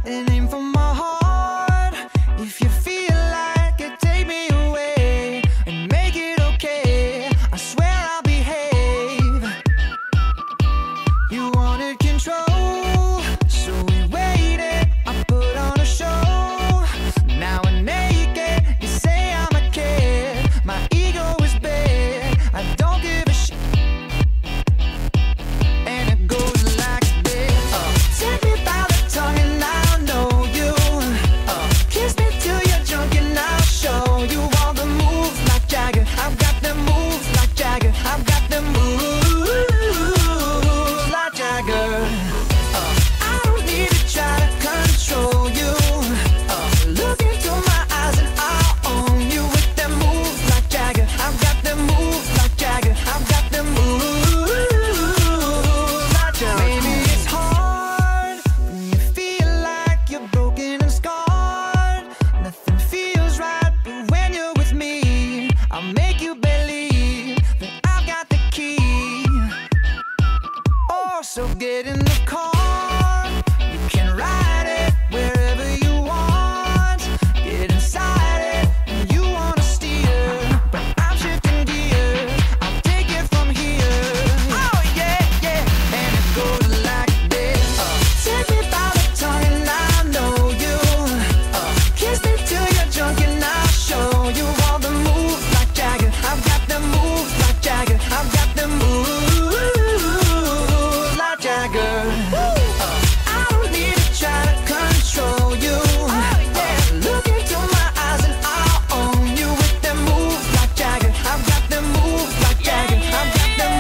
and aim for my heart. If you feel like it, take me away and make it okay. I swear I'll behave. You wanted control, so we waited. I put on a show. Now we're naked. You say I'm a kid. My ego is big. I don't give a shit. And it goes like this. Take me by the tongue and I'll know you. Kiss me till you're drunk and I'll show you all the moves like Jagger. I've got the moves like Jagger. I've got the moves like Jagger. I don't need to try to control you. Look into my eyes and I'll own you with them moves like Jagger. I've got them moves like Jagger. I've got them moves like Jagger. Maybe it's hard when you feel like you're broken and scarred. Nothing feels right, but when you're with me, I'll make you believe that I've got the key. Oh, so get in the car. You can ride it wherever you want. Get inside it when you wanna steer. But I'm shifting gears. I'll take it from here. Oh yeah, yeah. And it goes like this. Take me by the tongue and I'll know you. Kiss me till you're drunk and I'll show you all the moves like Jagger. I've got the moves like Jagger. I've got the moves like Jagger. I don't need to try to control you. Look into my eyes and I'll own you with them moves like Jagger. I've got them moves like Jagger. I've got them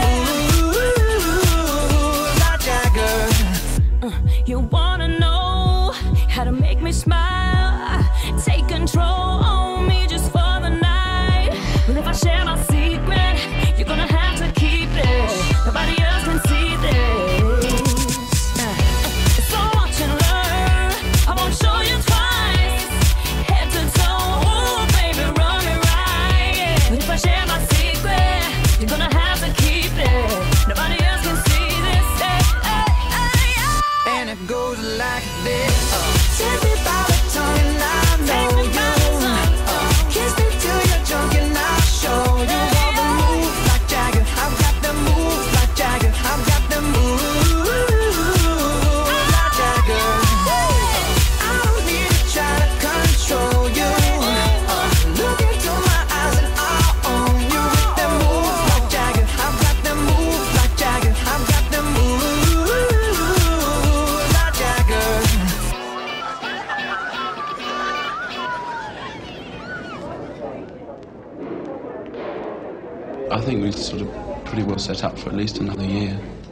moves like Jagger. You wanna know how to make me smile? Take control on me just for the night. But if I share my secret, you're gonna have to keep it. Nobody else can see this. So watch and learn. I won't show you twice. Head to toe, ooh, baby, run me right. But if I share my secret, you're gonna have to keep it. Nobody else can see this. And it goes like this. Take me by the tongue and I know you. Kiss me till you're drunk and I'll show you all the moves like Jagger. I've got the moves like Jagger. I've got the moves like Jagger. I don't need to try to control you. Look into my eyes and I'll own you with them moves like Jagger. I've got the moves like Jagger. I've got the moves like Jagger. I think we're sort of pretty well set up for at least another year.